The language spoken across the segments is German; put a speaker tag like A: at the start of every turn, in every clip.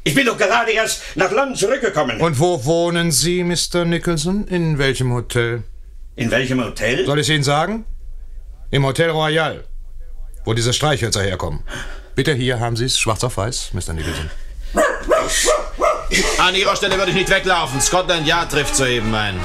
A: Ich bin doch gerade erst nach London zurückgekommen.
B: Und wo wohnen Sie, Mr. Nicholson? In welchem Hotel?
A: In welchem Hotel?
B: Soll ich Ihnen sagen? Im Hotel Royal, wo diese Streichhölzer herkommen. Bitte, hier haben Sie es, schwarz auf weiß, Mr. Nicholson.
C: An Ihrer Stelle würde ich nicht weglaufen. Scotland Yard trifft soeben ein.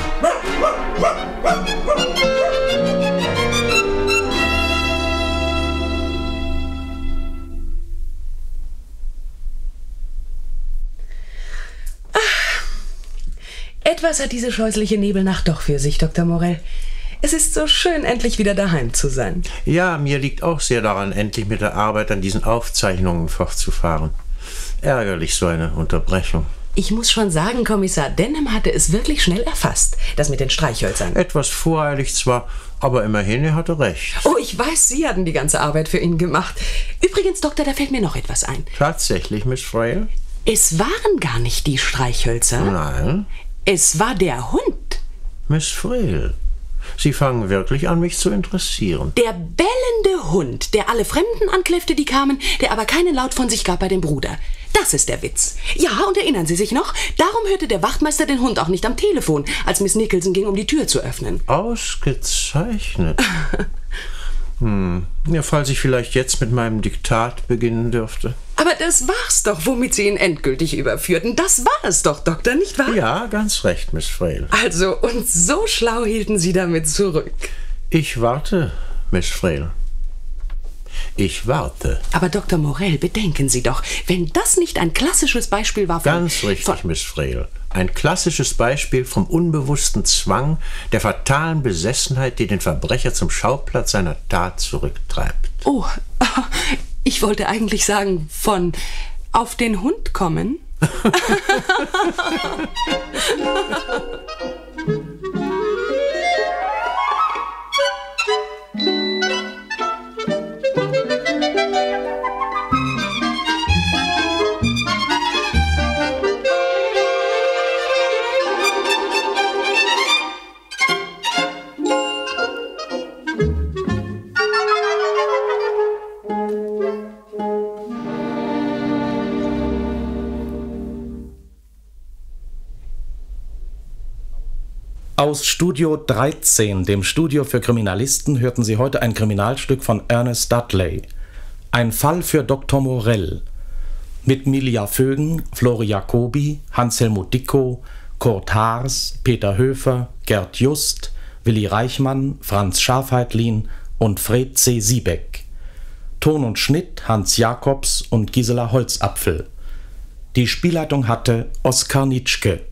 D: Etwas hat diese scheußliche Nebelnacht doch für sich, Dr. Morell. Es ist so schön, endlich wieder daheim zu sein.
E: Ja, mir liegt auch sehr daran, endlich mit der Arbeit an diesen Aufzeichnungen fortzufahren. Ärgerlich, so eine Unterbrechung.
D: Ich muss schon sagen, Kommissar Denham hatte es wirklich schnell erfasst, das mit den Streichhölzern.
E: Etwas voreilig zwar, aber immerhin, er hatte recht.
D: Oh, ich weiß, Sie hatten die ganze Arbeit für ihn gemacht. Übrigens, Doktor, da fällt mir noch etwas ein.
E: Tatsächlich, Miss Frail?
D: Es waren gar nicht die Streichhölzer.
E: Nein.
D: Es war der Hund.
E: Miss Frail, Sie fangen wirklich an, mich zu interessieren.
D: Der bellende Hund, der alle Fremden ankläffte, die kamen, der aber keinen Laut von sich gab bei dem Bruder. Das ist der Witz. Ja, und erinnern Sie sich noch? Darum hörte der Wachtmeister den Hund auch nicht am Telefon, als Miss Nicholson ging, um die Tür zu öffnen.
E: Ausgezeichnet. Ja, falls ich vielleicht jetzt mit meinem Diktat beginnen dürfte.
D: Aber das war's doch, womit Sie ihn endgültig überführten. Das war es doch, Doktor, nicht wahr?
E: Ja, ganz recht, Miss Frail.
D: Also, und so schlau hielten Sie damit zurück.
E: Ich warte, Miss Frail. Ich warte.
D: Aber Dr. Morell, bedenken Sie doch, wenn das nicht ein klassisches Beispiel war von...
E: Ganz richtig, Miss Frail. Ein klassisches Beispiel vom unbewussten Zwang, der fatalen Besessenheit, die den Verbrecher zum Schauplatz seiner Tat zurücktreibt.
D: Oh, ich wollte eigentlich sagen, von auf den Hund kommen.
F: Aus Studio 13, dem Studio für Kriminalisten, hörten Sie heute ein Kriminalstück von Ernest Dudley. Ein Fall für Dr. Morell. Mit Milja Vögen, Flori Jacobi, Hans-Helmut Dickow, Kurt Haars, Peter Höfer, Gerd Just, Willi Reichmann, Franz Schafheitlin und Fred C. Siebeck. Ton und Schnitt Hans Jakobs und Gisela Holzapfel. Die Spielleitung hatte Oskar Nitschke.